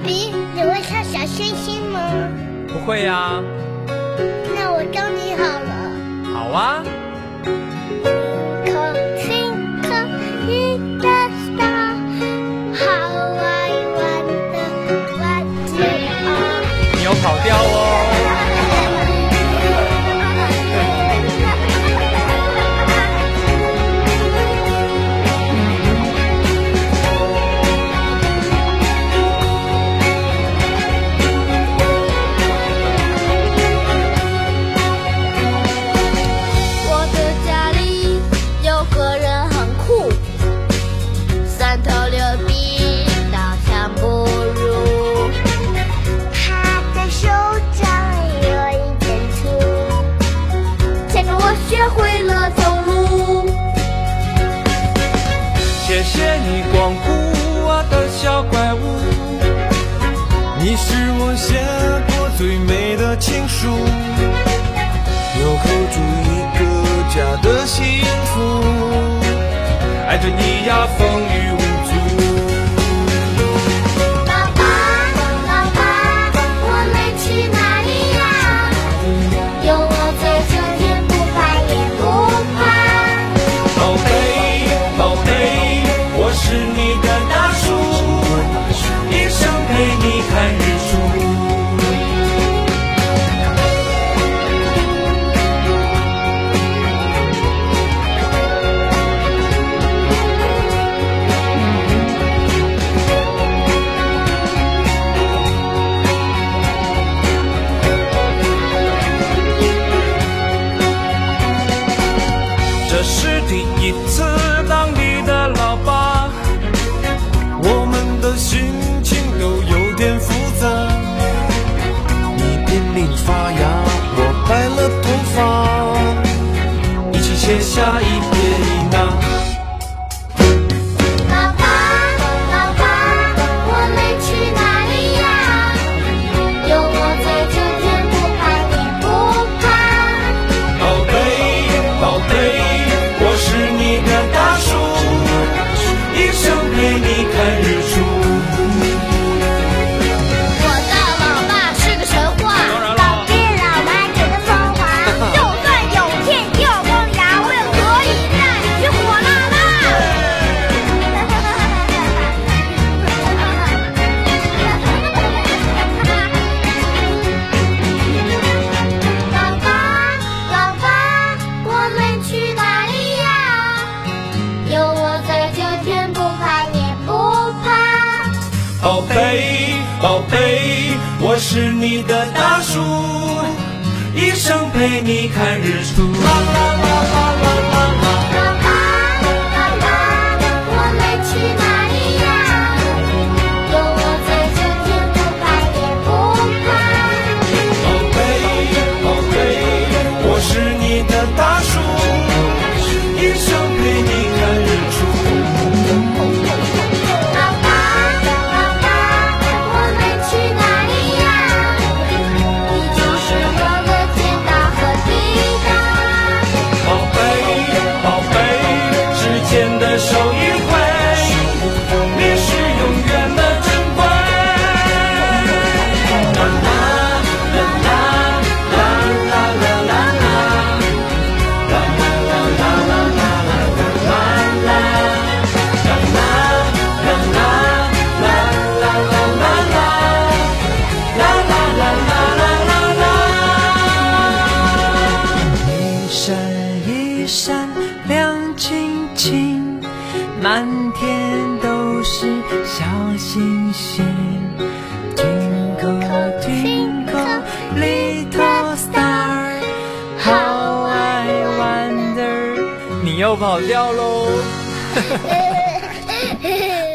比，你会唱小星星吗？ 不会呀。 那我教你好了。 好啊。 Twinkle, little star, how I wonder what you are。 你有跑调哦。 谢谢你光顾我的小怪物， 你是我写过最美的情书，纽扣住一个家的幸福， 爱着你呀风雨无阻。 爸爸，爸爸，我们去哪里呀？有我在这天不怕也不怕。 宝贝，宝贝，我是你的大树，一生陪你看日出。这是第一次当你的老爸， 我们的心情都有点复杂。你濒临发芽，我白了头发， 一起写下一篇一捺。 爸爸，爸爸，我们去哪里呀？有我在这天不怕也不怕。 宝贝，宝贝，我是你的大树，一生陪你看日出。 我的老爸是个神话，老爹老妈觉得风华。就算有天又光牙，我也可以带你去火辣辣。爸爸，爸爸，我们去哪里呀？有我在这天不怕也不怕。 宝贝，宝贝，我是你的大树，一生陪你看日出。啦啦啦啦啦啦啦。 爸爸，爸爸，我们去哪里呀？有我在这天不怕也不怕。 宝贝，宝贝，我是你的大树，一生陪你看日出。 爸爸，爸爸，我们去哪里呀？你就是我的天大和地大。 宝贝，宝贝，时间的手一挥，你是永远的珍贵。啦啦啦啦啦啦啦啦啦，啦啦啦啦啦啦啦啦啦，啦啦啦啦啦啦啦啦啦，啦啦啦啦啦啦。 一闪一闪亮晶晶，满天都是小星星。Twinkle twinkle little star, how I wonder。 你又跑调喽。